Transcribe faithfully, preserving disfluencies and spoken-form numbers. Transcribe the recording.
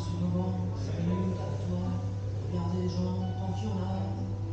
passe une banque, cinq minutes avec toi, regarder les gens tant qu'il y en a.